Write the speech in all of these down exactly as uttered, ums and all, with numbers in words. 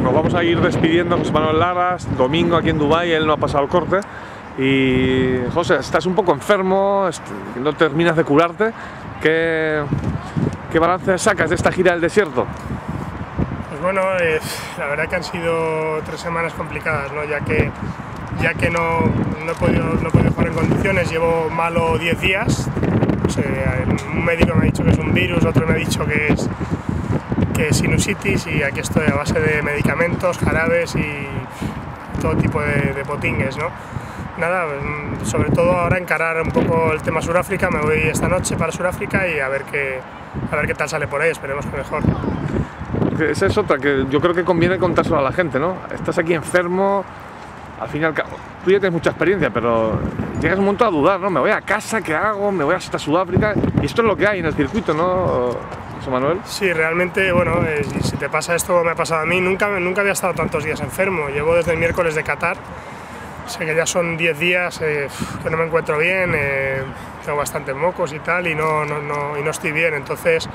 nos vamos a ir despidiendo. José Manuel Laras, domingo aquí en Dubái, él no ha pasado el corte. Y José, estás un poco enfermo, no terminas de curarte. ¿Qué, qué balance sacas de esta gira del desierto? Pues bueno, eh, la verdad que han sido tres semanas complicadas, ¿no? Ya que, ya que no, no, he podido, no he podido jugar en condiciones, llevo malo diez días. O sea, un médico me ha dicho que es un virus, otro me ha dicho que es, que es sinusitis, y aquí estoy a base de medicamentos, jarabes y todo tipo de, de potingues, ¿no? Nada, sobre todo ahora encarar un poco el tema Sudáfrica. Me voy esta noche para Sudáfrica y a ver qué, a ver qué tal sale por ahí, esperemos que mejor. Esa es otra, que yo creo que conviene contárselo a la gente, ¿no? Estás aquí enfermo, al fin y al cabo, tú ya tienes mucha experiencia, pero llegas un momento a dudar, ¿no? Me voy a casa, ¿qué hago? Me voy hasta Sudáfrica, y esto es lo que hay en el circuito, ¿no, José Manuel? Sí, realmente, bueno, eh, si te pasa esto, me ha pasado a mí, nunca, nunca había estado tantos días enfermo. Llevo desde el miércoles de Qatar. Sé que ya son diez días eh, que no me encuentro bien, eh, tengo bastantes mocos y tal, y no, no, no, y no estoy bien. Entonces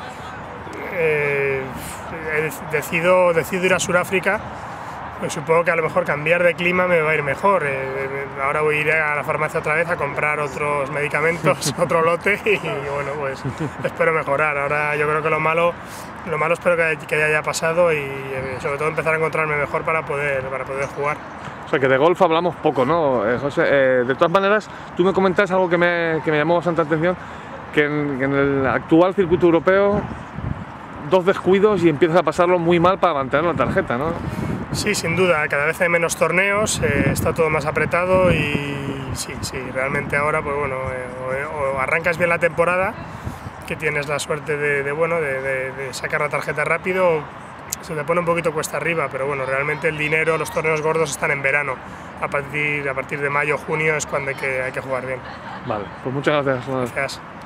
eh, decido, decido ir a Sudáfrica. Pues supongo que a lo mejor cambiar de clima me va a ir mejor. Eh, ahora voy a ir a la farmacia otra vez a comprar otros medicamentos, otro lote, y bueno, pues espero mejorar. Ahora yo creo que lo malo, lo malo espero que, que haya pasado, y eh, sobre todo empezar a encontrarme mejor para poder, para poder jugar. O sea, que de golf hablamos poco, ¿no, eh, José? Eh, de todas maneras, tú me comentas algo que me, que me llamó bastante atención, que en, que en el actual circuito europeo, dos descuidos y empiezas a pasarlo muy mal para mantener la tarjeta, ¿no? Sí, sin duda, cada vez hay menos torneos, eh, está todo más apretado, y sí, sí, realmente ahora, pues bueno, eh, o, o arrancas bien la temporada, que tienes la suerte de, de bueno, de, de, de sacar la tarjeta rápido, se te pone un poquito cuesta arriba, pero bueno, realmente el dinero, los torneos gordos están en verano. A partir, a partir de mayo, junio es cuando hay que, hay que jugar bien. Vale, pues muchas gracias. Gracias.